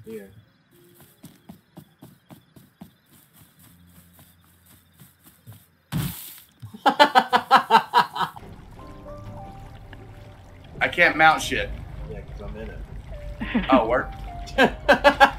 Here. I can't mount shit. Yeah, because I'm in it. Oh, work.